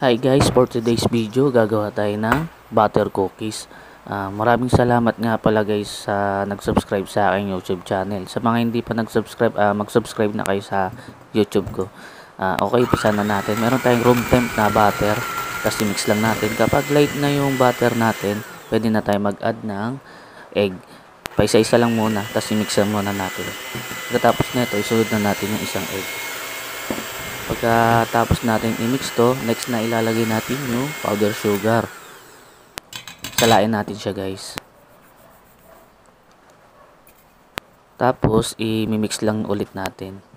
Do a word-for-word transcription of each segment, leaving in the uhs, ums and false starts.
Hi guys, for today's video gagawa tayo ng butter cookies. Uh, maraming salamat nga pala guys sa nag-subscribe sa aking YouTube channel. Sa mga hindi pa nag-subscribe, uh, mag-subscribe na kayo sa YouTube ko. Uh, okay, pisa na natin. Meron tayong room temp na butter. Tapos i-mix lang natin. Kapag light na yung butter natin, pwede na tayo mag-add ng egg. Paisa-isa lang muna, tapos i-mix muna natin. Pagkatapos nito, isunod na natin yung isang egg. Pagkatapos natin i-mix to, next na ilalagay natin yung powder sugar. Salain natin siya guys. Tapos i-mix lang ulit natin.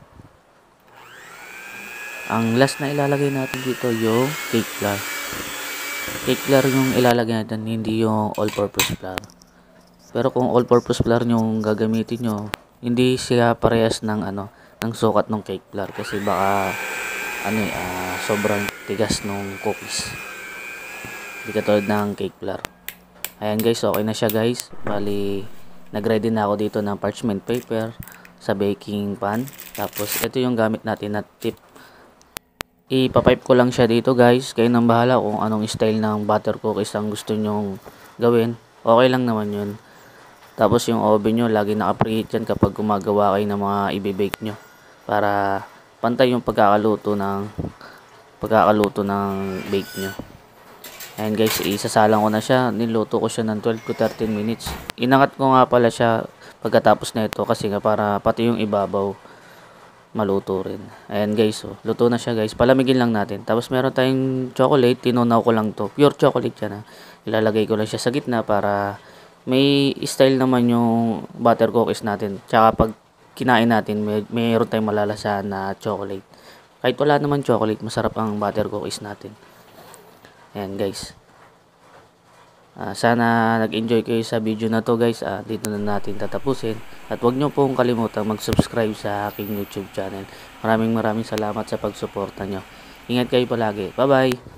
Ang last na ilalagay natin dito yung cake flour. Cake flour yung ilalagay natin, hindi yung all-purpose flour. Pero kung all-purpose flour yung gagamitin nyo, hindi siya parehas ng ano, ng sukat ng cake flour kasi baka ano eh, uh, sobrang tigas ng cookies. Hindi katulad ng cake flour. Ayan guys, okay na siya guys. Bali, nag-ready na ako dito ng parchment paper sa baking pan. Tapos, ito yung gamit natin na tip. Ipapipe ko lang siya dito guys. Kayo nang bahala kung anong style ng butter cookies ang gusto nyong gawin. Okay lang naman yun. Tapos yung oven nyo, lagi naka-preheat yan kapag gumagawa kayo ng mga i-bake nyo. Para pantay yung pagkakaluto ng pagkakaluto ng bake nyo. Ayan guys, isasalang ko na siya. Niluto ko siya ng twelve to thirteen minutes. Inangat ko nga pala siya pagkatapos na ito kasi nga para pati yung ibabaw maluto rin. Ayan guys, oh, luto na siya guys. Palamigin lang natin. Tapos meron tayong chocolate. Tinunaw ko lang to. Pure chocolate yan ha. Ilalagay ko lang siya sa gitna para may style naman yung butter cookies natin. Tsaka pag kinain natin, may, mayroon tayong malalasahan na chocolate. Kahit wala naman chocolate, masarap ang butter cookies natin. Ayan guys. Uh, sana nag-enjoy kayo sa video na to guys. Uh, dito na natin tatapusin. At huwag nyo pong kalimutan mag-subscribe sa aking YouTube channel. Maraming maraming salamat sa pagsuporta nyo. Ingat kayo palagi. Bye bye!